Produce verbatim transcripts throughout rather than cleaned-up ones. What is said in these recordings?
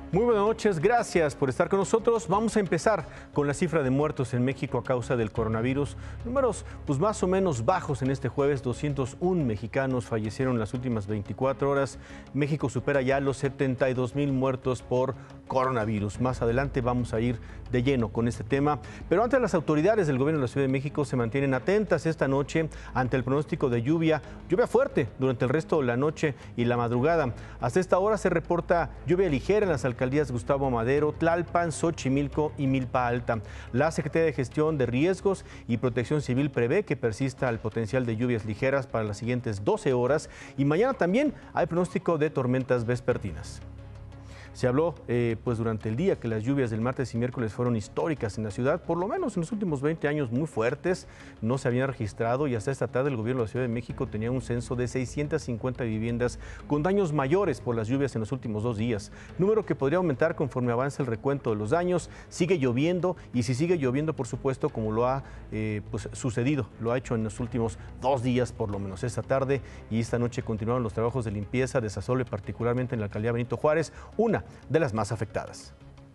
Muy buenas noches, gracias por estar con nosotros. Vamos a empezar con la cifra de muertos en México a causa del coronavirus. Números pues más o menos bajos en este jueves. doscientos un mexicanos fallecieron en las últimas veinticuatro horas. México supera ya los setenta y dos mil muertos por coronavirus. Más adelante vamos a ir de lleno con este tema. Pero antes, las autoridades del gobierno de la Ciudad de México se mantienen atentas esta noche ante el pronóstico de lluvia, lluvia fuerte durante el resto de la noche y la madrugada. Hasta esta hora se reporta lluvia ligera en las alcaldías Gustavo Amadero, Tlalpan, Xochimilco y Milpa Alta. La Secretaría de Gestión de Riesgos y Protección Civil prevé que persista el potencial de lluvias ligeras para las siguientes doce horas y mañana también hay pronóstico de tormentas vespertinas. Se habló eh, pues durante el día que las lluvias del martes y miércoles fueron históricas en la ciudad, por lo menos en los últimos veinte años muy fuertes, no se habían registrado y hasta esta tarde el gobierno de la Ciudad de México tenía un censo de seiscientas cincuenta viviendas con daños mayores por las lluvias en los últimos dos días, número que podría aumentar conforme avance el recuento de los daños. Sigue lloviendo y si sigue lloviendo, por supuesto, como lo ha eh, pues, sucedido, lo ha hecho en los últimos dos días por lo menos. Esta tarde y esta noche continuaron los trabajos de limpieza, desasole, particularmente en la alcaldía Benito Juárez, una de las más afectadas.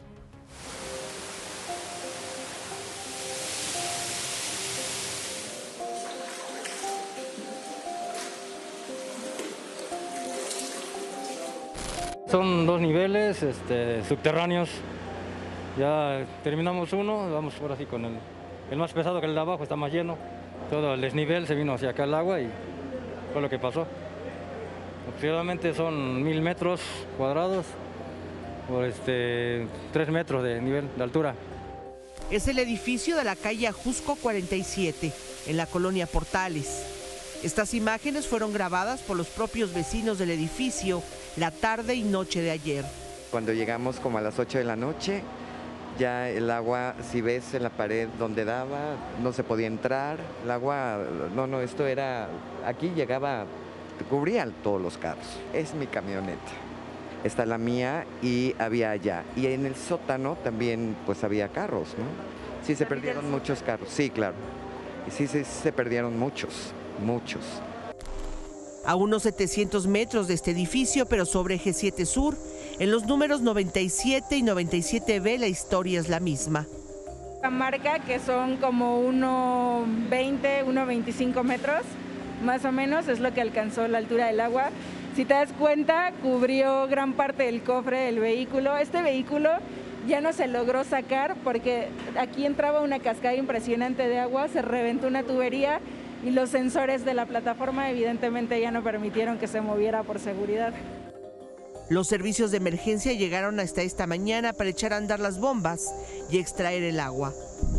Son dos niveles este, subterráneos. Ya terminamos uno, vamos ahora sí con el, el más pesado, que el de abajo está más lleno. Todo el desnivel se vino hacia acá el agua y fue lo que pasó. Aproximadamente son mil metros cuadrados por este, tres metros de nivel de altura. Es el edificio de la calle Ajusco cuarenta y siete, en la colonia Portales. Estas imágenes fueron grabadas por los propios vecinos del edificio la tarde y noche de ayer. Cuando llegamos como a las ocho de la noche, ya el agua, si ves en la pared donde daba, no se podía entrar. El agua, no, no, esto era, aquí llegaba, cubría todos los carros. Es mi camioneta. Está la mía y había allá. Y en el sótano también pues había carros, ¿no? Sí, se perdieron muchos carros, sí, claro. Y sí, sí, se perdieron muchos, muchos. A unos setecientos metros de este edificio, pero sobre Eje siete Sur, en los números noventa y siete y noventa y siete B, la historia es la misma. La marca, que son como uno veinte, uno veinticinco metros, más o menos, es lo que alcanzó la altura del agua. Si te das cuenta, cubrió gran parte del cofre del vehículo. Este vehículo ya no se logró sacar porque aquí entraba una cascada impresionante de agua, se reventó una tubería y los sensores de la plataforma evidentemente ya no permitieron que se moviera por seguridad. Los servicios de emergencia llegaron hasta esta mañana para echar a andar las bombas y extraer el agua.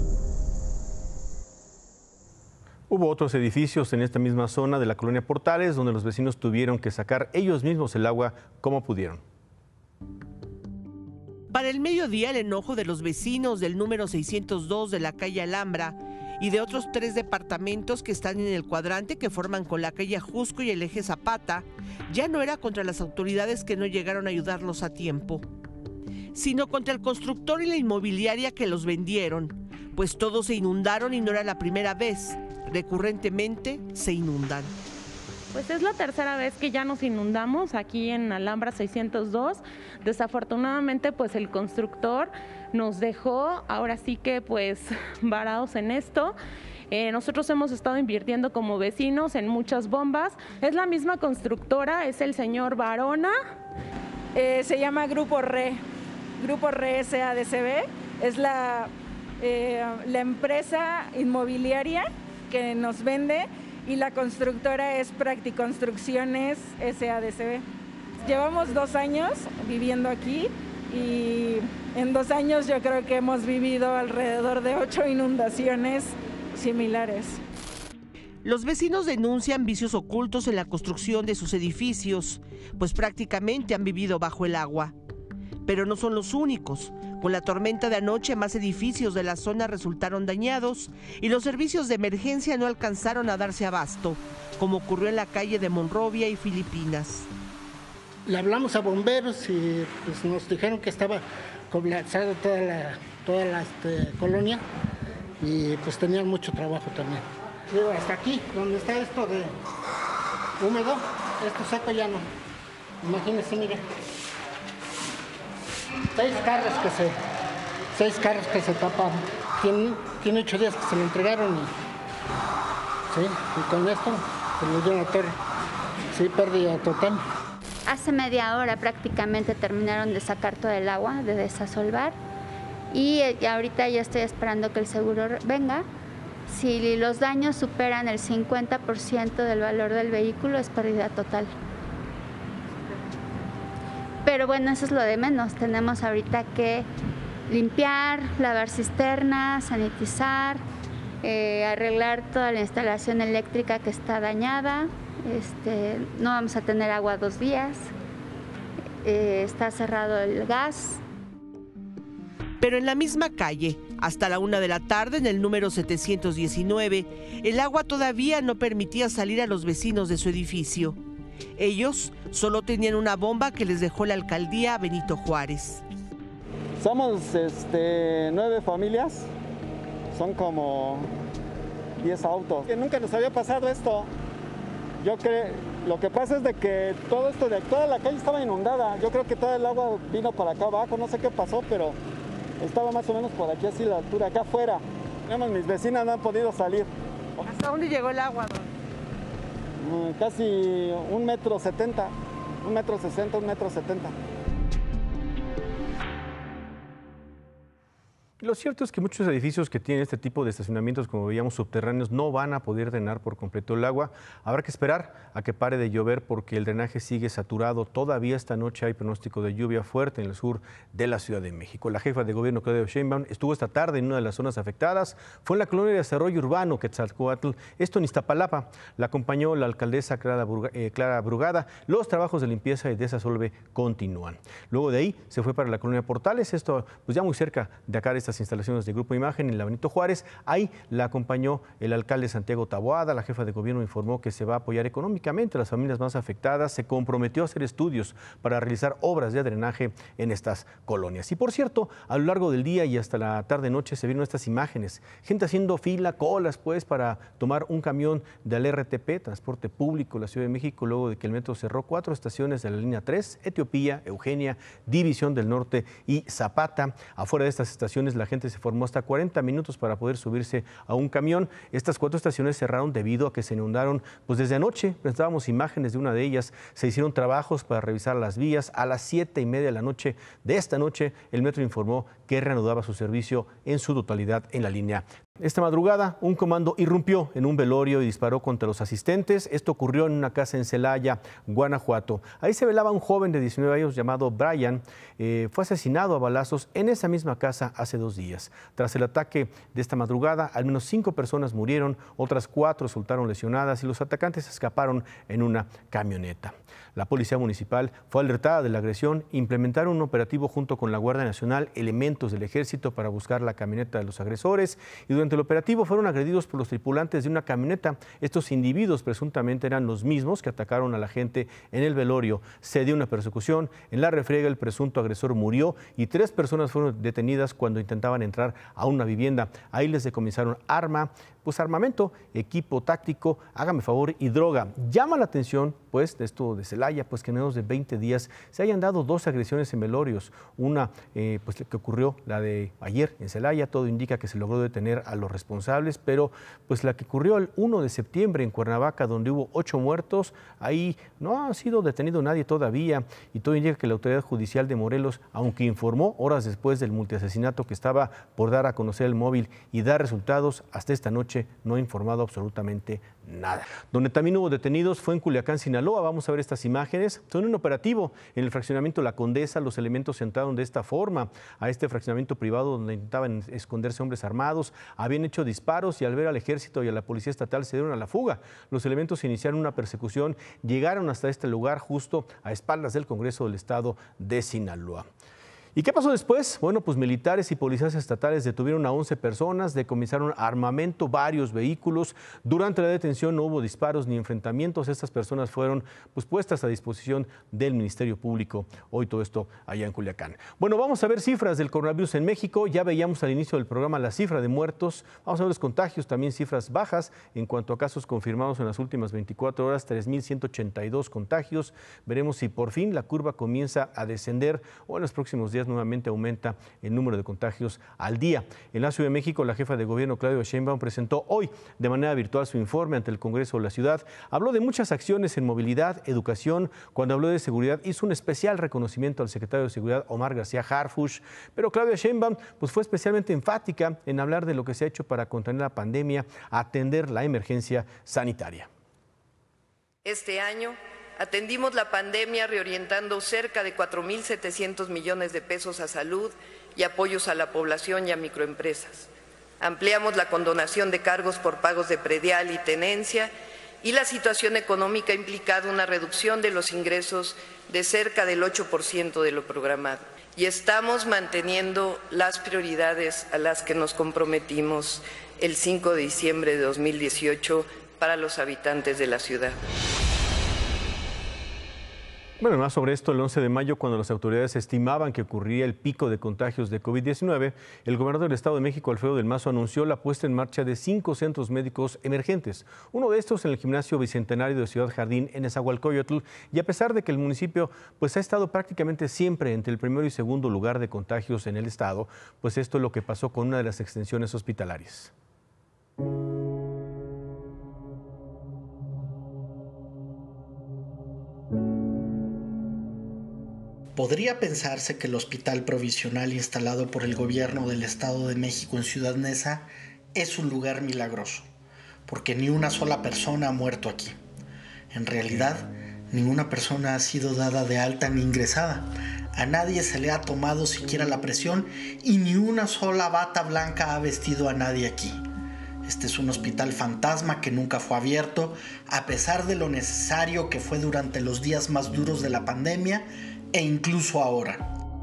Hubo otros edificios en esta misma zona de la colonia Portales donde los vecinos tuvieron que sacar ellos mismos el agua como pudieron. Para el mediodía, el enojo de los vecinos del número seiscientos dos de la calle Alhambra y de otros tres departamentos que están en el cuadrante que forman con la calle Ajusco y el eje Zapata ya no era contra las autoridades que no llegaron a ayudarlos a tiempo, sino contra el constructor y la inmobiliaria que los vendieron, pues todos se inundaron y no era la primera vez. Recurrentemente se inundan. Pues es la tercera vez que ya nos inundamos aquí en Alhambra seiscientos dos. Desafortunadamente, pues el constructor nos dejó ahora sí que pues varados en esto. Eh, nosotros hemos estado invirtiendo como vecinos en muchas bombas. Es la misma constructora, es el señor Barona. Eh, se llama Grupo R E, Grupo R E S A D C B. Es la, eh, la empresa inmobiliaria que nos vende y la constructora es Practiconstrucciones S A D C B. Llevamos dos años viviendo aquí y en dos años yo creo que hemos vivido alrededor de ocho inundaciones similares. Los vecinos denuncian vicios ocultos en la construcción de sus edificios, pues prácticamente han vivido bajo el agua. Pero no son los únicos. Con la tormenta de anoche, más edificios de la zona resultaron dañados y los servicios de emergencia no alcanzaron a darse abasto, como ocurrió en la calle de Monrovia y Filipinas. Le hablamos a bomberos y pues, nos dijeron que estaba colapsada toda la, toda la este, colonia y pues tenían mucho trabajo también. Digo, hasta aquí, donde está esto de húmedo, esto seco ya no. Imagínense, mire. seis carros que se, seis carros que se taparon. Tiene, tiene ocho días que se lo entregaron y, sí, y con esto se lo dio una torre. Sí, pérdida total. Hace media hora prácticamente terminaron de sacar todo el agua, de desasolvar, y ahorita ya estoy esperando que el seguro venga. Si los daños superan el cincuenta por ciento del valor del vehículo, es pérdida total. Pero bueno, eso es lo de menos. Tenemos ahorita que limpiar, lavar cisternas, sanitizar, eh, arreglar toda la instalación eléctrica que está dañada. Este, no vamos a tener agua dos días, eh, está cerrado el gas. Pero en la misma calle, hasta la una de la tarde, en el número setecientos diecinueve, el agua todavía no permitía salir a los vecinos de su edificio. Ellos solo tenían una bomba que les dejó la alcaldía Benito Juárez. Somos este, nueve familias, son como diez autos. Que nunca nos había pasado esto. Yo creo, lo que pasa es de que todo esto de toda la calle estaba inundada. Yo creo que todo el agua vino para acá abajo, no sé qué pasó, pero estaba más o menos por aquí así la altura, acá afuera. Digamos, mis vecinas no han podido salir. ¿Hasta dónde llegó el agua, don? Casi un metro setenta, un metro sesenta, un metro setenta. Lo cierto es que muchos edificios que tienen este tipo de estacionamientos, como veíamos, subterráneos, no van a poder drenar por completo el agua. Habrá que esperar a que pare de llover porque el drenaje sigue saturado. Todavía esta noche hay pronóstico de lluvia fuerte en el sur de la Ciudad de México. La jefa de gobierno, Claudia Sheinbaum, estuvo esta tarde en una de las zonas afectadas. Fue en la colonia de Desarrollo Urbano, Quetzalcóatl, esto en Iztapalapa. La acompañó la alcaldesa Clara, Bruga, eh, Clara Brugada. Los trabajos de limpieza y desasolve continúan. Luego de ahí se fue para la colonia Portales, esto pues ya muy cerca de acá de esta instalaciones de Grupo Imagen en la Benito Juárez. Ahí la acompañó el alcalde Santiago Taboada. La jefa de gobierno informó que se va a apoyar económicamente a las familias más afectadas. Se comprometió a hacer estudios para realizar obras de drenaje en estas colonias. Y por cierto, a lo largo del día y hasta la tarde-noche se vieron estas imágenes. Gente haciendo fila, colas, pues, para tomar un camión del R T P, Transporte Público, la Ciudad de México, luego de que el metro cerró cuatro estaciones de la línea tres, Etiopía, Eugenia, División del Norte y Zapata. Afuera de estas estaciones, la gente se formó hasta cuarenta minutos para poder subirse a un camión. Estas cuatro estaciones cerraron debido a que se inundaron pues desde anoche. Presentábamos imágenes de una de ellas. Se hicieron trabajos para revisar las vías. A las siete y media de la noche de esta noche, el metro informó que reanudaba su servicio en su totalidad en la línea. Esta madrugada, un comando irrumpió en un velorio y disparó contra los asistentes. Esto ocurrió en una casa en Celaya, Guanajuato. Ahí se velaba un joven de diecinueve años llamado Brian. Eh, fue asesinado a balazos en esa misma casa hace dos días. Tras el ataque de esta madrugada, al menos cinco personas murieron, otras cuatro resultaron lesionadas y los atacantes escaparon en una camioneta. La Policía Municipal fue alertada de la agresión, implementaron un operativo junto con la Guardia Nacional, elementos del Ejército para buscar la camioneta de los agresores, y durante el operativo fueron agredidos por los tripulantes de una camioneta. Estos individuos presuntamente eran los mismos que atacaron a la gente en el velorio. Se dio una persecución, en la refriega el presunto agresor murió y tres personas fueron detenidas cuando intentaban entrar a una vivienda. Ahí les decomisaron arma, pues armamento, equipo táctico, hágame favor, y droga. Llama la atención, pues, de esto de Celaya, pues que en menos de veinte días se hayan dado dos agresiones en velorios. Una, eh, pues que ocurrió, la de ayer en Celaya, todo indica que se logró detener a los responsables, pero pues la que ocurrió el uno de septiembre en Cuernavaca, donde hubo ocho muertos, ahí no ha sido detenido nadie todavía, y todo indica que la autoridad judicial de Morelos, aunque informó horas después del multiasesinato que estaba por dar a conocer el móvil y dar resultados, hasta esta noche no ha informado absolutamente nada. Donde también hubo detenidos fue en Culiacán, Sinaloa. Vamos a ver estas imágenes. Son un operativo en el fraccionamiento La Condesa. Los elementos entraron de esta forma a este fraccionamiento privado donde intentaban esconderse hombres armados. Habían hecho disparos y al ver al ejército y a la policía estatal se dieron a la fuga. Los elementos iniciaron una persecución, llegaron hasta este lugar justo a espaldas del Congreso del Estado de Sinaloa. ¿Y qué pasó después? Bueno, pues militares y policías estatales detuvieron a once personas, decomisaron armamento, varios vehículos. Durante la detención no hubo disparos ni enfrentamientos. Estas personas fueron pues, puestas a disposición del Ministerio Público. Hoy todo esto allá en Culiacán. Bueno, vamos a ver cifras del coronavirus en México. Ya veíamos al inicio del programa la cifra de muertos. Vamos a ver los contagios, también cifras bajas. En cuanto a casos confirmados en las últimas veinticuatro horas, tres mil ciento ochenta y dos contagios. Veremos si por fin la curva comienza a descender o en los próximos días días nuevamente aumenta el número de contagios al día. En la Ciudad de México, la jefa de gobierno, Claudia Sheinbaum, presentó hoy de manera virtual su informe ante el Congreso de la ciudad. Habló de muchas acciones en movilidad, educación. Cuando habló de seguridad, hizo un especial reconocimiento al secretario de Seguridad, Omar García Harfuch. Pero Claudia Sheinbaum pues, fue especialmente enfática en hablar de lo que se ha hecho para contener la pandemia, atender la emergencia sanitaria. Este año atendimos la pandemia reorientando cerca de cuatro mil setecientos millones de pesos a salud y apoyos a la población y a microempresas. Ampliamos la condonación de cargos por pagos de predial y tenencia y la situación económica ha implicado una reducción de los ingresos de cerca del ocho por ciento de lo programado. Y estamos manteniendo las prioridades a las que nos comprometimos el cinco de diciembre de dos mil dieciocho para los habitantes de la ciudad. Bueno, más sobre esto, el once de mayo, cuando las autoridades estimaban que ocurriría el pico de contagios de COVID diecinueve, el gobernador del Estado de México, Alfredo del Mazo, anunció la puesta en marcha de cinco centros médicos emergentes. Uno de estos en el gimnasio Bicentenario de Ciudad Jardín, en Nezahualcóyotl, y a pesar de que el municipio pues, ha estado prácticamente siempre entre el primero y segundo lugar de contagios en el estado, pues esto es lo que pasó con una de las extensiones hospitalarias. Podría pensarse que el hospital provisional instalado por el gobierno del Estado de México en Ciudad Neza es un lugar milagroso, porque ni una sola persona ha muerto aquí. En realidad, ninguna persona ha sido dada de alta ni ingresada. A nadie se le ha tomado siquiera la presión y ni una sola bata blanca ha vestido a nadie aquí. Este es un hospital fantasma que nunca fue abierto, a pesar de lo necesario que fue durante los días más duros de la pandemia e incluso ahora.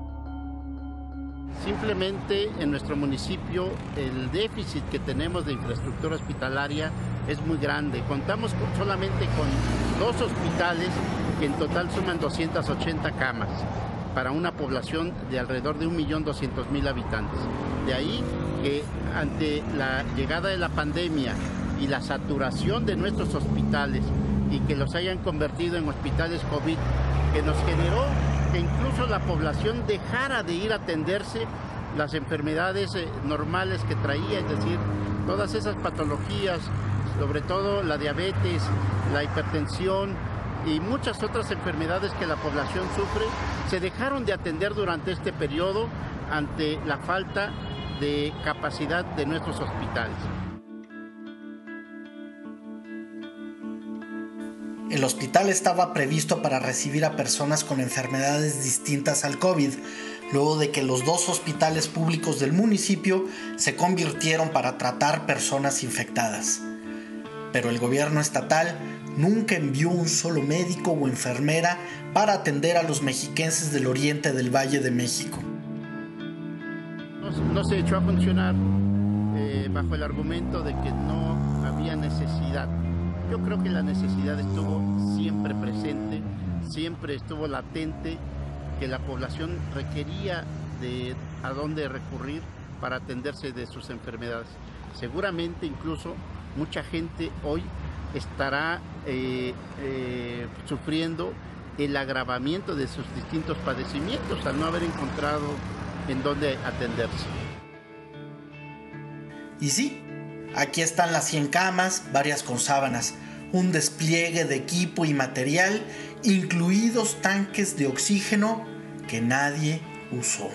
Simplemente en nuestro municipio el déficit que tenemos de infraestructura hospitalaria es muy grande. Contamos con, solamente con dos hospitales que en total suman doscientas ochenta camas para una población de alrededor de un millón doscientos mil habitantes. De ahí que ante la llegada de la pandemia y la saturación de nuestros hospitales y que los hayan convertido en hospitales COVID, que nos generó que incluso la población dejara de ir a atenderse las enfermedades eh, normales que traía, es decir, todas esas patologías, sobre todo la diabetes, la hipertensión y muchas otras enfermedades que la población sufre, se dejaron de atender durante este periodo ante la falta de capacidad de nuestros hospitales. El hospital estaba previsto para recibir a personas con enfermedades distintas al COVID, luego de que los dos hospitales públicos del municipio se convirtieron para tratar personas infectadas. Pero el gobierno estatal nunca envió un solo médico o enfermera para atender a los mexiquenses del oriente del Valle de México. No, no se echó a funcionar eh, bajo el argumento de que no había necesidad. Yo creo que la necesidad estuvo siempre presente, siempre estuvo latente, que la población requería de a dónde recurrir para atenderse de sus enfermedades. Seguramente incluso mucha gente hoy estará eh, eh, sufriendo el agravamiento de sus distintos padecimientos al no haber encontrado en dónde atenderse. Y sí, aquí están las cien camas, varias con sábanas, un despliegue de equipo y material, incluidos tanques de oxígeno que nadie usó.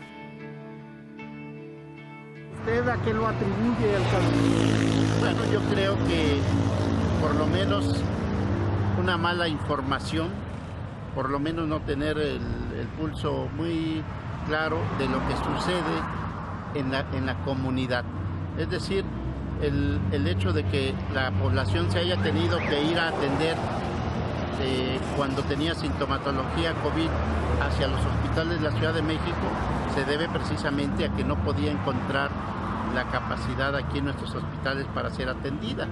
¿Usted a qué lo atribuye al caso? Bueno, yo creo que por lo menos una mala información, por lo menos no tener el, el pulso muy claro de lo que sucede en la, en la comunidad. Es decir, el, el hecho de que la población se haya tenido que ir a atender eh, cuando tenía sintomatología COVID hacia los hospitales de la Ciudad de México se debe precisamente a que no podía encontrar la capacidad aquí en nuestros hospitales para ser atendida.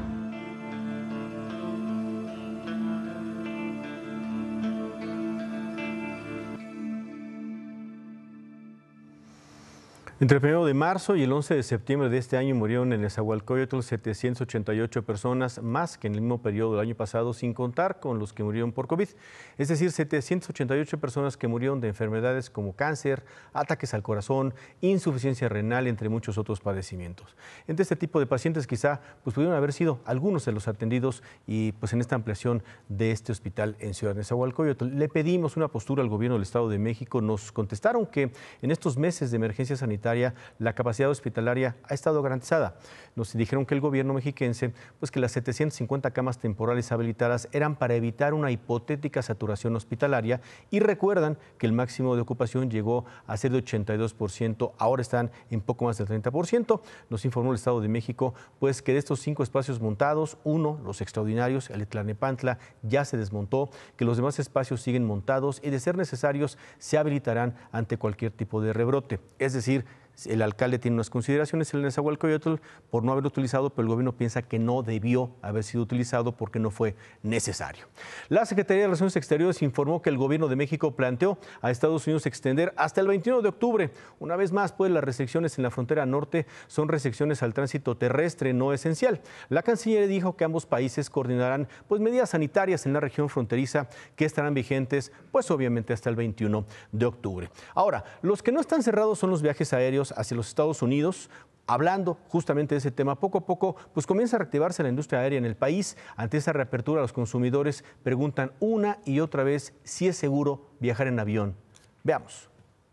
Entre el primero de marzo y el once de septiembre de este año murieron en Nezahualcóyotl setecientas ochenta y ocho personas, más que en el mismo periodo del año pasado, sin contar con los que murieron por COVID. Es decir, setecientas ochenta y ocho personas que murieron de enfermedades como cáncer, ataques al corazón, insuficiencia renal, entre muchos otros padecimientos. Entre este tipo de pacientes quizá pues, pudieron haber sido algunos de los atendidos y pues en esta ampliación de este hospital en Ciudad de Nezahualcóyotl. Le pedimos una postura al gobierno del Estado de México. Nos contestaron que en estos meses de emergencia sanitaria la capacidad hospitalaria ha estado garantizada. Nos dijeron que el gobierno mexiquense, pues que las setecientas cincuenta camas temporales habilitadas eran para evitar una hipotética saturación hospitalaria y recuerdan que el máximo de ocupación llegó a ser de ochenta y dos por ciento, ahora están en poco más del treinta por ciento. Nos informó el Estado de México, pues que de estos cinco espacios montados, uno, los extraordinarios, el de Tlalnepantla, ya se desmontó, que los demás espacios siguen montados y de ser necesarios se habilitarán ante cualquier tipo de rebrote. Es decir, el alcalde tiene unas consideraciones en el Nezahualcóyotl por no haberlo utilizado, pero el gobierno piensa que no debió haber sido utilizado porque no fue necesario. La Secretaría de Relaciones Exteriores informó que el gobierno de México planteó a Estados Unidos extender hasta el veintiuno de octubre. Una vez más, pues las restricciones en la frontera norte son restricciones al tránsito terrestre no esencial. La Cancillería dijo que ambos países coordinarán pues medidas sanitarias en la región fronteriza que estarán vigentes pues obviamente hasta el veintiuno de octubre. Ahora, los que no están cerrados son los viajes aéreos hacia los Estados Unidos. Hablando justamente de ese tema, poco a poco pues comienza a reactivarse la industria aérea en el país. Ante esa reapertura, los consumidores preguntan una y otra vez si es seguro viajar en avión. Veamos.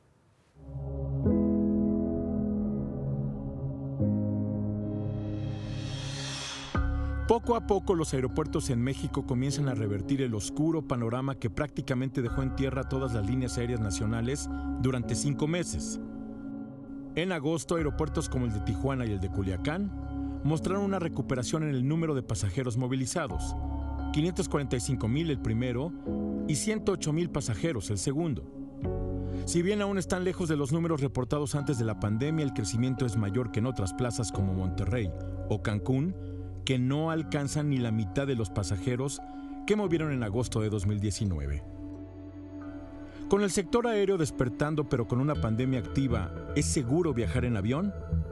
Poco a poco los aeropuertos en México comienzan a revertir el oscuro panorama que prácticamente dejó en tierra todas las líneas aéreas nacionales durante cinco meses. En agosto, aeropuertos como el de Tijuana y el de Culiacán mostraron una recuperación en el número de pasajeros movilizados, quinientos cuarenta y cinco mil el primero y ciento ocho mil pasajeros el segundo. Si bien aún están lejos de los números reportados antes de la pandemia, el crecimiento es mayor que en otras plazas como Monterrey o Cancún, que no alcanzan ni la mitad de los pasajeros que movieron en agosto de dos mil diecinueve. Con el sector aéreo despertando pero con una pandemia activa, ¿es seguro viajar en avión?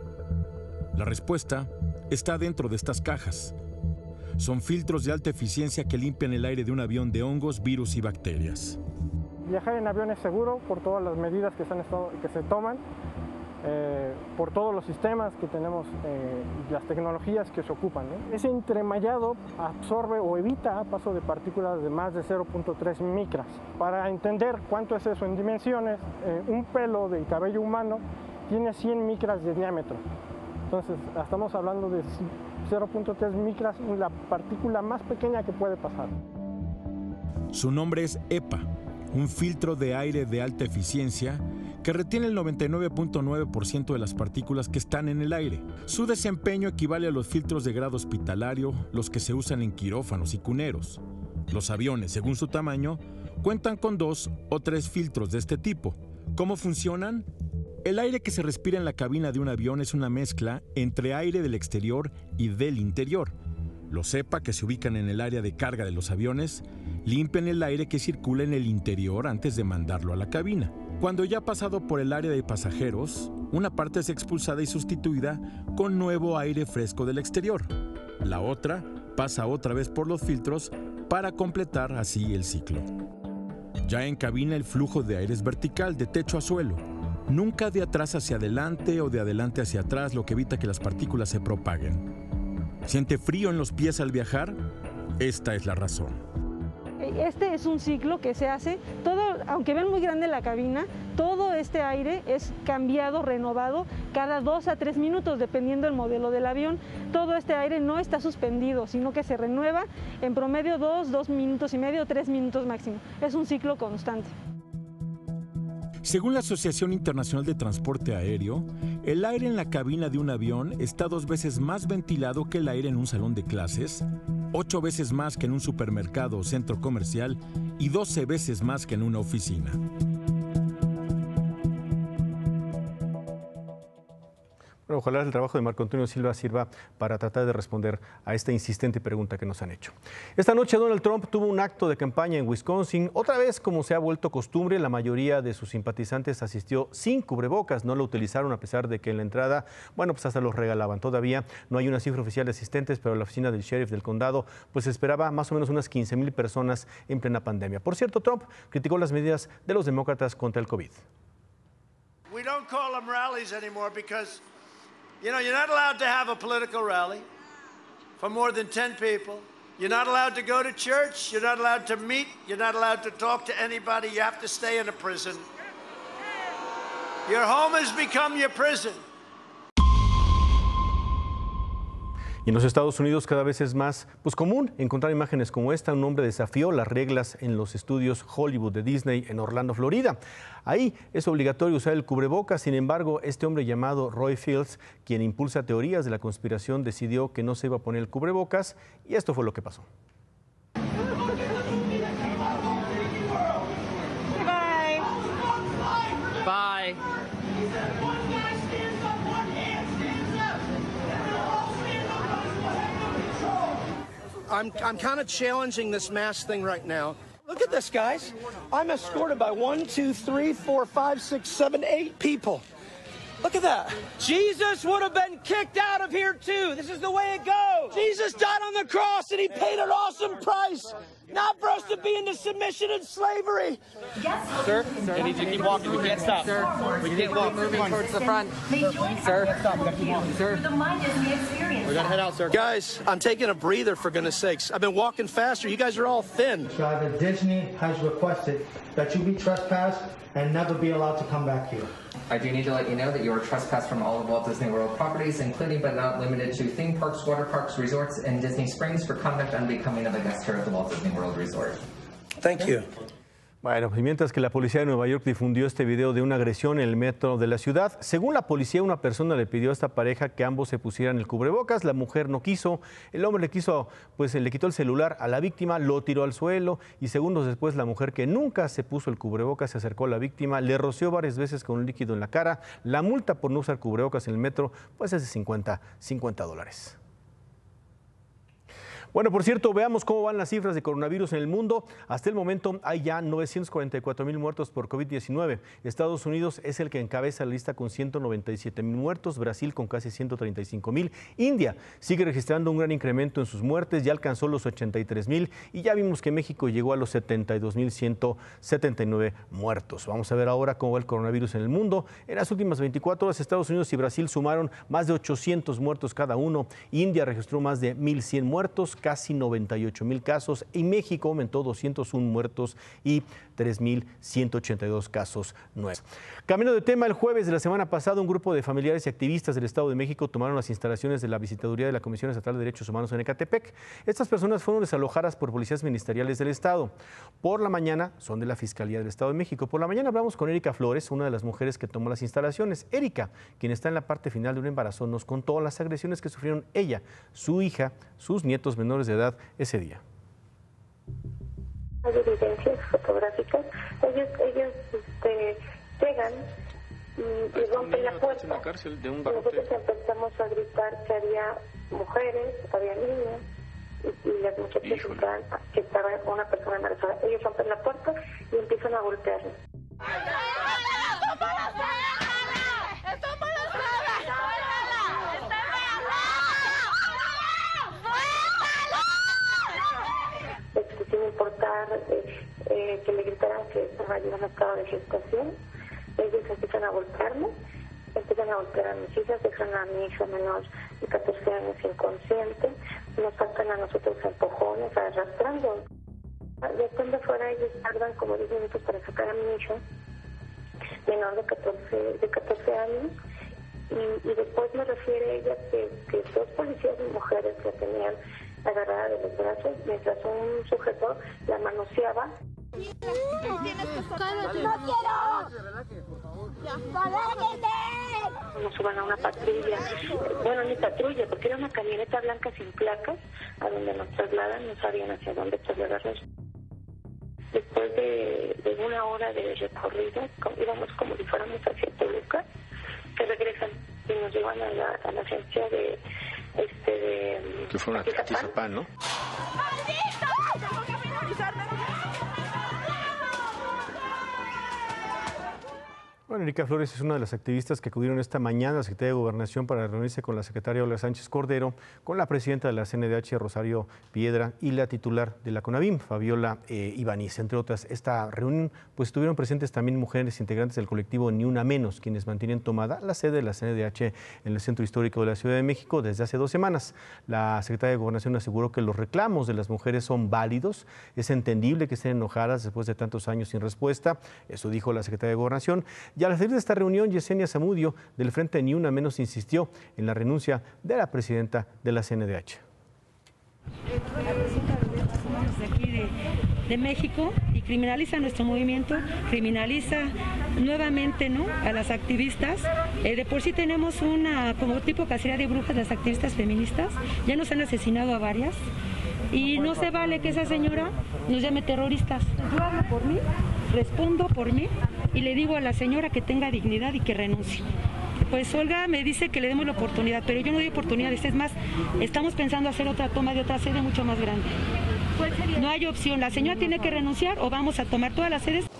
La respuesta está dentro de estas cajas. Son filtros de alta eficiencia que limpian el aire de un avión de hongos, virus y bacterias. Viajar en avión es seguro por todas las medidas que se, han estado, que se toman, eh, por todos los sistemas que tenemos eh, y las tecnologías que se ocupan, ¿no? Ese entremallado absorbe o evita paso de partículas de más de cero punto tres micras. Para entender cuánto es eso en dimensiones, eh, un pelo del cabello humano tiene cien micras de diámetro. Entonces, estamos hablando de cero punto tres micras, la partícula más pequeña que puede pasar. Su nombre es EPA, un filtro de aire de alta eficiencia que retiene el noventa y nueve punto nueve por ciento de las partículas que están en el aire. Su desempeño equivale a los filtros de grado hospitalario, los que se usan en quirófanos y cuneros. Los aviones, según su tamaño, cuentan con dos o tres filtros de este tipo. ¿Cómo funcionan? El aire que se respira en la cabina de un avión es una mezcla entre aire del exterior y del interior. Los EPA, que se ubican en el área de carga de los aviones, limpian el aire que circula en el interior antes de mandarlo a la cabina. Cuando ya ha pasado por el área de pasajeros, una parte es expulsada y sustituida con nuevo aire fresco del exterior. La otra pasa otra vez por los filtros para completar así el ciclo. Ya en cabina el flujo de aire es vertical, de techo a suelo. Nunca de atrás hacia adelante o de adelante hacia atrás, lo que evita que las partículas se propaguen. ¿Siente frío en los pies al viajar? Esta es la razón. Este es un ciclo que se hace, todo, aunque ven muy grande la cabina, todo este aire es cambiado, renovado cada dos a tres minutos, dependiendo del modelo del avión. Todo este aire no está suspendido, sino que se renueva en promedio dos, dos minutos y medio, tres minutos máximo. Es un ciclo constante. Según la Asociación Internacional de Transporte Aéreo, el aire en la cabina de un avión está dos veces más ventilado que el aire en un salón de clases, ocho veces más que en un supermercado o centro comercial y doce veces más que en una oficina. Bueno, ojalá el trabajo de Marco Antonio Silva sirva para tratar de responder a esta insistente pregunta que nos han hecho. Esta noche Donald Trump tuvo un acto de campaña en Wisconsin. Otra vez, como se ha vuelto costumbre, la mayoría de sus simpatizantes asistió sin cubrebocas. No lo utilizaron a pesar de que en la entrada, bueno, pues hasta los regalaban. Todavía no hay una cifra oficial de asistentes, pero la oficina del sheriff del condado pues esperaba más o menos unas quince mil personas en plena pandemia. Por cierto, Trump criticó las medidas de los demócratas contra el COVID. We don't call them rallies anymore because you know, you're not allowed to have a political rally for more than ten people. You're not allowed to go to church. You're not allowed to meet. You're not allowed to talk to anybody. You have to stay in a prison. Your home has become your prison. Y en los Estados Unidos cada vez es más pues, común encontrar imágenes como esta. Un hombre desafió las reglas en los estudios Hollywood de Disney en Orlando, Florida. Ahí es obligatorio usar el cubrebocas. Sin embargo, este hombre llamado Roy Fields, quien impulsa teorías de la conspiración, decidió que no se iba a poner el cubrebocas y esto fue lo que pasó. Bye. Bye. I'm, I'm kind of challenging this mask thing right now. Look at this, guys. I'm escorted by one, two, three, four, five, six, seven, eight people. Look at that. Jesus would have been kicked out of here too. This is the way it goes. Jesus died on the cross and he paid an awesome price. Not for us to be into submission and slavery. Yes. Sir, sir, I need you to keep walking. We can't stop. Sir, we can't walk. Moving towards the front. Sir, sir. The mind is the experience. We gotta head out, sir. Guys, I'm taking a breather for goodness sakes. I've been walking faster. You guys are all thin. Driver Disney has requested that you be trespassed and never be allowed to come back here. I do need to let you know that you are trespassed from all of Walt Disney World properties, including but not limited to theme parks, water parks, resorts, and Disney Springs for conduct unbecoming of a guest here at the Walt Disney World Resort. Thank you. Bueno, pues mientras que la policía de Nueva York difundió este video de una agresión en el metro de la ciudad, según la policía, una persona le pidió a esta pareja que ambos se pusieran el cubrebocas. La mujer no quiso, el hombre le quiso, pues le quitó el celular a la víctima, lo tiró al suelo y segundos después la mujer, que nunca se puso el cubrebocas, se acercó a la víctima, le roció varias veces con un líquido en la cara. La multa por no usar cubrebocas en el metro pues es de cincuenta dólares. Bueno, por cierto, veamos cómo van las cifras de coronavirus en el mundo. Hasta el momento hay ya novecientos cuarenta y cuatro mil muertos por COVID diecinueve. Estados Unidos es el que encabeza la lista con ciento noventa y siete mil muertos, Brasil con casi ciento treinta y cinco mil. India sigue registrando un gran incremento en sus muertes, ya alcanzó los ochenta y tres mil y ya vimos que México llegó a los setenta y dos mil ciento setenta y nueve muertos. Vamos a ver ahora cómo va el coronavirus en el mundo. En las últimas veinticuatro horas, Estados Unidos y Brasil sumaron más de ochocientos muertos cada uno. India registró más de mil cien muertos, casi noventa y ocho mil casos, y México aumentó doscientos uno muertos y tres mil ciento ochenta y dos casos nuevos. Cambiando de tema, el jueves de la semana pasada, un grupo de familiares y activistas del Estado de México tomaron las instalaciones de la visitaduría de la Comisión Estatal de Derechos Humanos en Ecatepec. Estas personas fueron desalojadas por policías ministeriales del Estado. Por la mañana son de la Fiscalía del Estado de México. Por la mañana hablamos con Erika Flores, una de las mujeres que tomó las instalaciones. Erika, quien está en la parte final de un embarazo, nos contó las agresiones que sufrieron ella, su hija, sus nietos menores de edad ese día. Hay evidencias fotográficas. Ellos, ellos este, llegan y, y rompen la puerta. La cárcel de un Nosotros empezamos a gritar que había mujeres, había niños y, y las muchachas gritaban que estaba una persona embarazada. Ellos rompen la puerta y empiezan a golpearnos. Sin importar eh, eh, que le gritaran que estaba yo en estado de gestación, ellos empiezan a golpearme, empiezan a golpear a mis hijas, dejan a mi hija menor de catorce años inconsciente, nos sacan a nosotros empujones, arrastrando. Después de fuera ellos tardan como diez minutos para sacar a mi hija menor de catorce, de catorce años, y, y después me refiere ella que, que dos policías y mujeres la tenían agarrada de los brazos mientras un sujeto la manoseaba. ¡No quiero! Nos suban a una patrulla, bueno, ni patrulla, porque era una camioneta blanca sin placas, a donde nos trasladan, no sabían hacia dónde trasladarnos. Después de, de una hora de recorrido, íbamos como si fuéramos hacia Toluca, se regresan y nos llevan a la, a la agencia de este de que fueron a Atizapán, ¿no? Bueno, Erika Flores es una de las activistas que acudieron esta mañana a la Secretaría de Gobernación para reunirse con la secretaria Olga Sánchez Cordero, con la presidenta de la C N D H, Rosario Piedra, y la titular de la CONAVIM, Fabiola eh, Ibáñez, entre otras. Esta reunión, pues estuvieron presentes también mujeres integrantes del colectivo Ni Una Menos, quienes mantienen tomada la sede de la C N D H en el Centro Histórico de la Ciudad de México desde hace dos semanas. La secretaria de Gobernación aseguró que los reclamos de las mujeres son válidos, es entendible que estén enojadas después de tantos años sin respuesta, eso dijo la secretaria de Gobernación. Y al salir de esta reunión, Yesenia Zamudio, del Frente Ni Una Menos, insistió en la renuncia de la presidenta de la C N D H. De aquí de, de México y criminaliza nuestro movimiento, criminaliza nuevamente, ¿no?, a las activistas. Eh, de por sí tenemos una como tipo cacería de brujas las activistas feministas, ya nos han asesinado a varias. Y no se vale que esa señora nos llame terroristas. Yo hablo por mí, respondo por mí y le digo a la señora que tenga dignidad y que renuncie. Pues Olga me dice que le demos la oportunidad, pero yo no doy oportunidades. Es más, estamos pensando hacer otra toma de otra sede mucho más grande. No hay opción. La señora tiene que renunciar o vamos a tomar todas las sedes.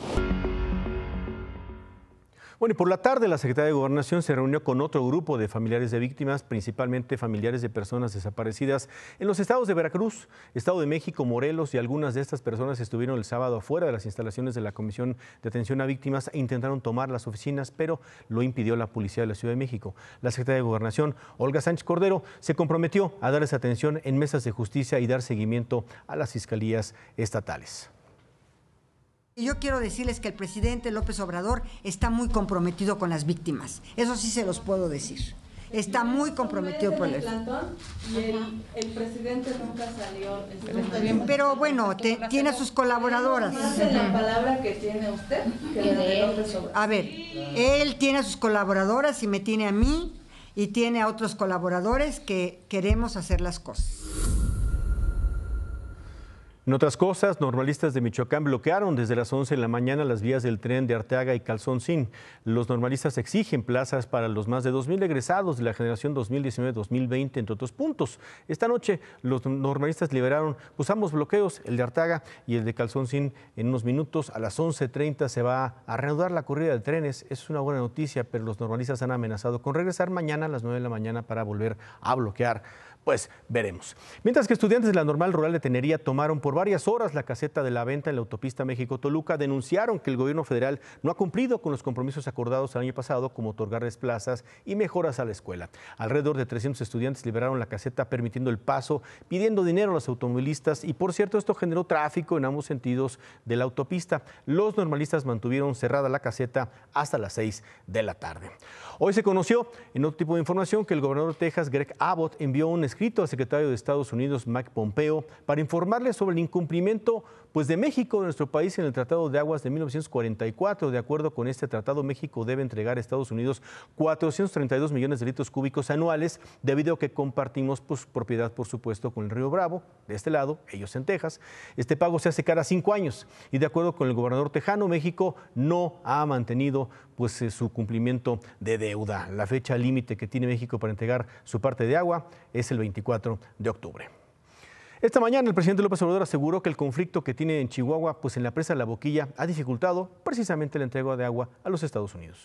Bueno, y por la tarde la Secretaría de Gobernación se reunió con otro grupo de familiares de víctimas, principalmente familiares de personas desaparecidas en los estados de Veracruz, Estado de México, Morelos, y algunas de estas personas estuvieron el sábado afuera de las instalaciones de la Comisión de Atención a Víctimas e intentaron tomar las oficinas, pero lo impidió la policía de la Ciudad de México. La Secretaría de Gobernación, Olga Sánchez Cordero, se comprometió a darles atención en mesas de justicia y dar seguimiento a las fiscalías estatales. Yo quiero decirles que el presidente López Obrador está muy comprometido con las víctimas. Eso sí se los puedo decir. Está muy comprometido por el plantón y el, el presidente nunca salió. Pero bueno, te, tiene a sus colaboradoras. Más en la palabra que tiene usted que la de López Obrador. A ver, él tiene a sus colaboradoras y me tiene a mí y tiene a otros colaboradores que queremos hacer las cosas. En otras cosas, normalistas de Michoacán bloquearon desde las once de la mañana las vías del tren de Arteaga y Calzoncín. Los normalistas exigen plazas para los más de dos mil egresados de la generación dos mil diecinueve dos mil veinte, entre otros puntos. Esta noche los normalistas liberaron pues, ambos bloqueos, el de Arteaga y el de Calzoncín. En unos minutos, a las once treinta, se va a reanudar la corrida de trenes. Es una buena noticia, pero los normalistas han amenazado con regresar mañana a las nueve de la mañana para volver a bloquear. Pues veremos. Mientras que estudiantes de la Normal Rural de Tenería tomaron por varias horas la caseta de la venta en la autopista México-Toluca, denunciaron que el gobierno federal no ha cumplido con los compromisos acordados el año pasado, como otorgarles plazas y mejoras a la escuela. Alrededor de trescientos estudiantes liberaron la caseta permitiendo el paso, pidiendo dinero a los automovilistas y, por cierto, esto generó tráfico en ambos sentidos de la autopista. Los normalistas mantuvieron cerrada la caseta hasta las seis de la tarde. Hoy se conoció, en otro tipo de información, que el gobernador de Texas, Greg Abbott, envió un escrito al secretario de Estados Unidos, Mike Pompeo, para informarle sobre el incumplimiento pues, de México, de nuestro país, en el Tratado de Aguas de mil novecientos cuarenta y cuatro. De acuerdo con este tratado, México debe entregar a Estados Unidos cuatrocientos treinta y dos millones de litros cúbicos anuales, debido a que compartimos pues, propiedad, por supuesto, con el río Bravo, de este lado, ellos en Texas. Este pago se hace cada cinco años y, de acuerdo con el gobernador tejano, México no ha mantenido pues, su cumplimiento de deuda. La fecha límite que tiene México para entregar su parte de agua es el veinticuatro de octubre. Esta mañana el presidente López Obrador aseguró que el conflicto que tiene en Chihuahua, pues en la presa La Boquilla, ha dificultado precisamente la entrega de agua a los Estados Unidos.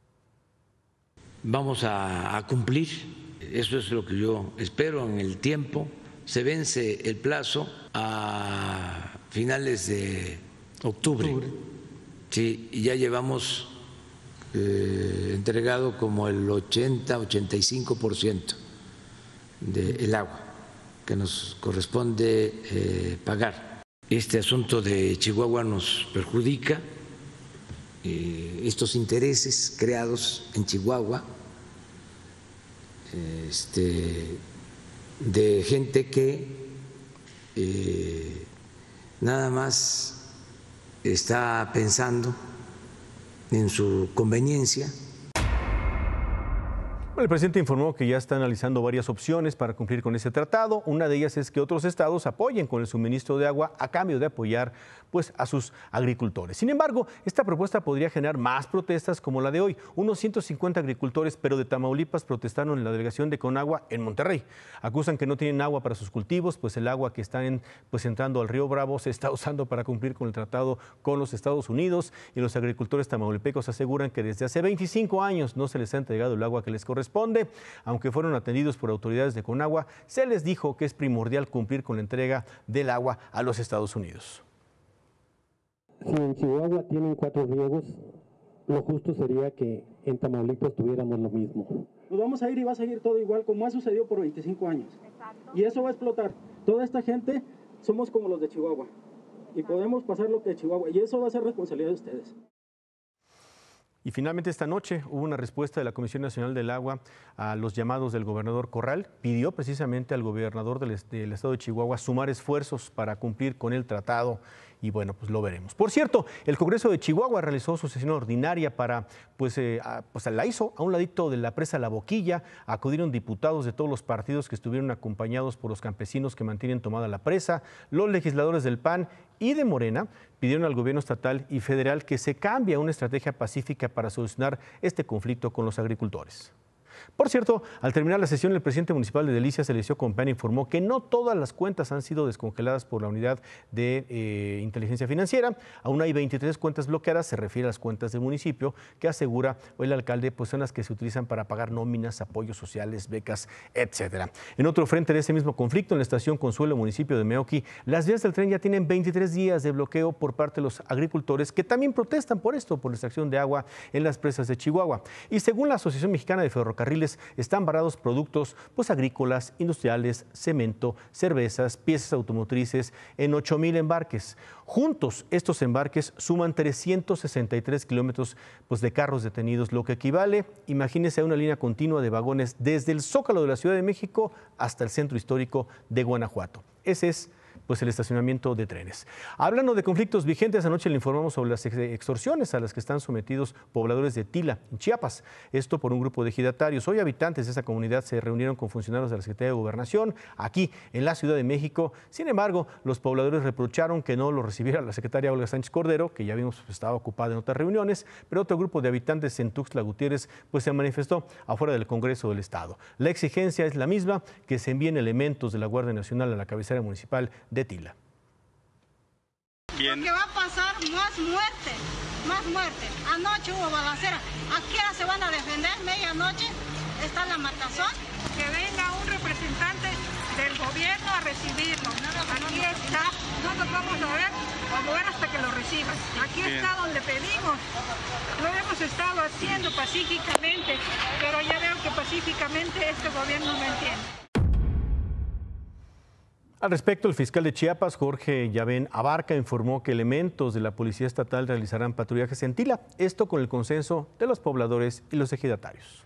Vamos a, a cumplir, eso es lo que yo espero en el tiempo. Se vence el plazo a finales de octubre. octubre. Sí, y ya llevamos eh, entregado como el ochenta, ochenta y cinco por ciento del agua que nos corresponde eh, pagar. Este asunto de Chihuahua nos perjudica, eh, estos intereses creados en Chihuahua, este, de gente que eh, nada más está pensando en su conveniencia. El presidente informó que ya está analizando varias opciones para cumplir con ese tratado. Una de ellas es que otros estados apoyen con el suministro de agua a cambio de apoyar pues, a sus agricultores. Sin embargo, esta propuesta podría generar más protestas como la de hoy. Unos ciento cincuenta agricultores, pero de Tamaulipas, protestaron en la delegación de Conagua en Monterrey. Acusan que no tienen agua para sus cultivos, pues el agua que están pues, entrando al río Bravo se está usando para cumplir con el tratado con los Estados Unidos, y los agricultores tamaulipecos aseguran que desde hace veinticinco años no se les ha entregado el agua que les corresponde. Responde, aunque fueron atendidos por autoridades de Conagua, se les dijo que es primordial cumplir con la entrega del agua a los Estados Unidos. Si en Chihuahua tienen cuatro riegos, lo justo sería que en Tamaulipas tuviéramos lo mismo. Nos vamos a ir y va a seguir todo igual como ha sucedido por veinticinco años. Exacto. Y eso va a explotar. Toda esta gente somos como los de Chihuahua y podemos pasar lo que de Chihuahua, y eso va a ser responsabilidad de ustedes. Y finalmente esta noche hubo una respuesta de la Comisión Nacional del Agua a los llamados del gobernador Corral. Pidió precisamente al gobernador del, del estado de Chihuahua sumar esfuerzos para cumplir con el tratado. Y bueno, pues lo veremos. Por cierto, el Congreso de Chihuahua realizó su sesión ordinaria para, pues, eh, a, pues la hizo a un ladito de la presa La Boquilla. Acudieron diputados de todos los partidos que estuvieron acompañados por los campesinos que mantienen tomada la presa. Los legisladores del P A N y de Morena pidieron al gobierno estatal y federal que se cambie a una estrategia pacífica para solucionar este conflicto con los agricultores. Por cierto, al terminar la sesión, el presidente municipal de Delicias, Eliseo Compeán, informó que no todas las cuentas han sido descongeladas por la unidad de eh, inteligencia financiera. Aún hay veintitrés cuentas bloqueadas, se refiere a las cuentas del municipio, que asegura el alcalde, pues son las que se utilizan para pagar nóminas, apoyos sociales, becas, etcétera. En otro frente de ese mismo conflicto, en la estación Consuelo, municipio de Meoqui, las vías del tren ya tienen veintitrés días de bloqueo por parte de los agricultores, que también protestan por esto, por la extracción de agua en las presas de Chihuahua. Y según la Asociación Mexicana de Ferrocarriles, están varados productos pues, agrícolas, industriales, cemento, cervezas, piezas automotrices en ocho mil embarques. Juntos, estos embarques suman trescientos sesenta y tres kilómetros pues, de carros detenidos, lo que equivale, imagínense, a una línea continua de vagones desde el Zócalo de la Ciudad de México hasta el centro histórico de Guanajuato. Ese es pues el estacionamiento de trenes. Hablando de conflictos vigentes, anoche le informamos sobre las extorsiones a las que están sometidos pobladores de Tila, en Chiapas. Esto por un grupo de ejidatarios. Hoy habitantes de esa comunidad se reunieron con funcionarios de la Secretaría de Gobernación, aquí en la Ciudad de México. Sin embargo, los pobladores reprocharon que no lo recibiera la secretaria Olga Sánchez Cordero, que ya vimos estaba ocupada en otras reuniones, pero otro grupo de habitantes en Tuxtla Gutiérrez pues se manifestó afuera del Congreso del Estado. La exigencia es la misma, que se envíen elementos de la Guardia Nacional a la cabecera municipal de Tila. Porque va a pasar más muerte, más muerte. Anoche hubo balacera. ¿A qué hora se van a defender? Medianoche está la matazón. Que venga un representante del gobierno a recibirlo. Aquí está, no nos vamos a ver, vamos a ver hasta que lo reciban. Aquí Bien. Está donde pedimos. Lo hemos estado haciendo pacíficamente, pero ya veo que pacíficamente este gobierno no entiende. Al respecto, el fiscal de Chiapas, Jorge Yavén Abarca, informó que elementos de la Policía Estatal realizarán patrullajes en Tila, esto con el consenso de los pobladores y los ejidatarios.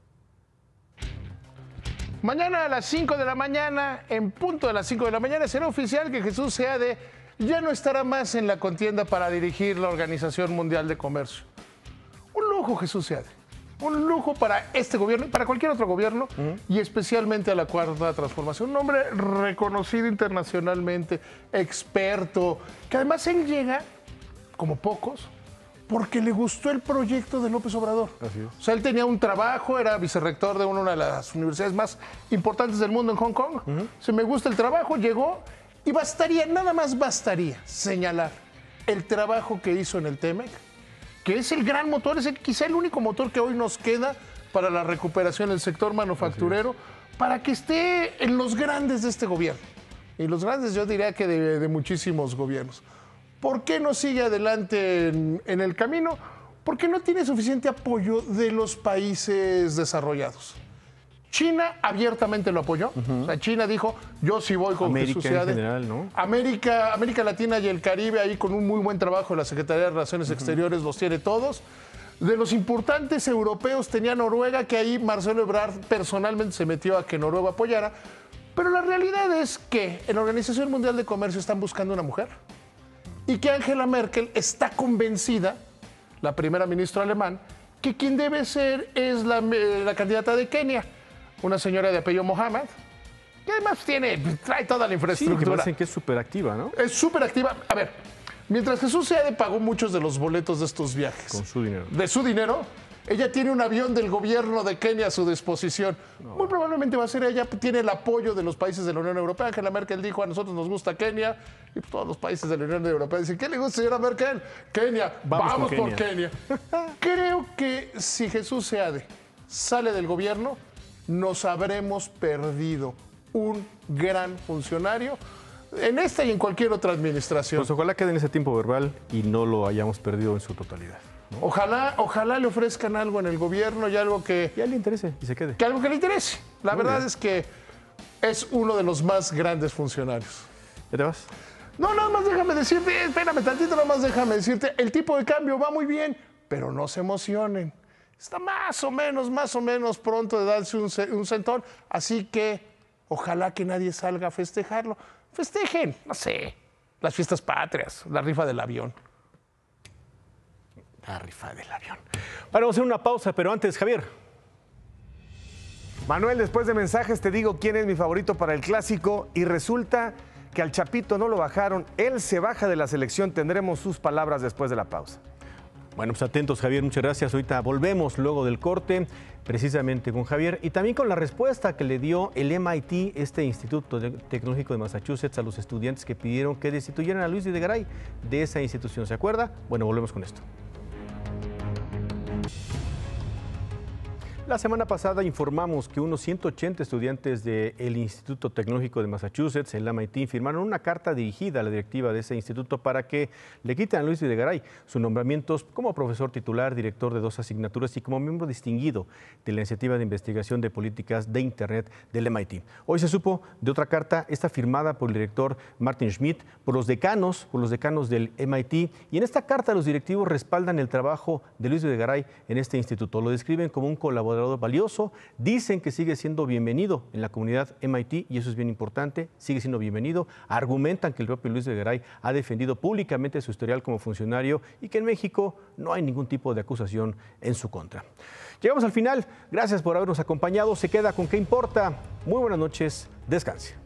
Mañana a las cinco de la mañana, en punto de las cinco de la mañana, será oficial que Jesús Seade ya no estará más en la contienda para dirigir la Organización Mundial de Comercio. Un lujo, Jesús Seade. Un lujo para este gobierno y para cualquier otro gobierno, uh-huh. y especialmente a la Cuarta Transformación. Un hombre reconocido internacionalmente, experto, que además él llega, como pocos, porque le gustó el proyecto de López Obrador. Así es. O sea, él tenía un trabajo, era vicerrector de una de las universidades más importantes del mundo en Hong Kong. Uh-huh. Se me gusta el trabajo, llegó y bastaría, nada más bastaría señalar el trabajo que hizo en el T-MEC, que es el gran motor, es el, quizá el único motor que hoy nos queda para la recuperación del sector manufacturero, para que esté en los grandes de este gobierno. Y los grandes yo diría que de, de muchísimos gobiernos. ¿Por qué no sigue adelante en, en el camino? Porque no tiene suficiente apoyo de los países desarrollados. China abiertamente lo apoyó. Uh-huh. O sea, China dijo, yo sí voy con América Jesús Seade. En general, ¿no? América, América Latina y el Caribe, ahí con un muy buen trabajo, la Secretaría de Relaciones uh-huh. Exteriores los tiene todos. De los importantes europeos tenía Noruega, que ahí Marcelo Ebrard personalmente se metió a que Noruega apoyara. Pero la realidad es que en la Organización Mundial de Comercio están buscando una mujer y que Angela Merkel está convencida, la primera ministra alemán, que quien debe ser es la, la candidata de Kenia, una señora de apellido Mohammed, que además tiene, trae toda la infraestructura. Sí, que parecen que es súper activa, ¿no? Es súper activa. A ver, mientras Jesús Seade pagó muchos de los boletos de estos viajes. Con su dinero. De su dinero, ella tiene un avión del gobierno de Kenia a su disposición. No. Muy probablemente va a ser ella, tiene el apoyo de los países de la Unión Europea. Angela Merkel dijo, a nosotros nos gusta Kenia. Y pues todos los países de la Unión Europea dicen, ¿qué le gusta, señora Merkel? Kenia, vamos, vamos por Kenia. Kenia. Creo que si Jesús Seade sale del gobierno, nos habremos perdido un gran funcionario en esta y en cualquier otra administración. Pues ojalá quede en ese tiempo verbal y no lo hayamos perdido en su totalidad, ¿no? Ojalá, ojalá le ofrezcan algo en el gobierno y algo que... Ya le interese y se quede. Que algo que le interese. La Muy verdad bien. es que es uno de los más grandes funcionarios. ¿Ya te vas? No, nada más déjame decirte, espérame tantito, nada más déjame decirte, el tipo de cambio va muy bien, pero no se emocionen. Está más o menos, más o menos pronto de darse un, un centón, así que ojalá que nadie salga a festejarlo. Festejen, no sé, las fiestas patrias, la rifa del avión. La rifa del avión. Bueno, vamos a hacer una pausa, pero antes, Javier. Manuel, después de mensajes te digo quién es mi favorito para el Clásico y resulta que al Chapito no lo bajaron. Él se baja de la selección. Tendremos sus palabras después de la pausa. Bueno, pues atentos, Javier, muchas gracias. Ahorita volvemos luego del corte, precisamente con Javier, y también con la respuesta que le dio el M I T, este Instituto Tecnológico de Massachusetts, a los estudiantes que pidieron que destituyeran a Luis Videgaray de esa institución. ¿Se acuerda? Bueno, volvemos con esto. La semana pasada informamos que unos ciento ochenta estudiantes del Instituto Tecnológico de Massachusetts, el M I T, firmaron una carta dirigida a la directiva de ese instituto para que le quiten a Luis Videgaray sus nombramientos como profesor titular, director de dos asignaturas y como miembro distinguido de la iniciativa de investigación de políticas de Internet del M I T. Hoy se supo de otra carta, esta firmada por el director Martin Schmidt, por los decanos, por los decanos del M I T, y en esta carta los directivos respaldan el trabajo de Luis Videgaray en este instituto. Lo describen como un colaborador valioso, dicen que sigue siendo bienvenido en la comunidad M I T y eso es bien importante, sigue siendo bienvenido, argumentan que el propio Luis Videgaray ha defendido públicamente su historial como funcionario y que en México no hay ningún tipo de acusación en su contra. Llegamos al final, gracias por habernos acompañado, se queda con ¿Qué importa? Muy buenas noches, descanse.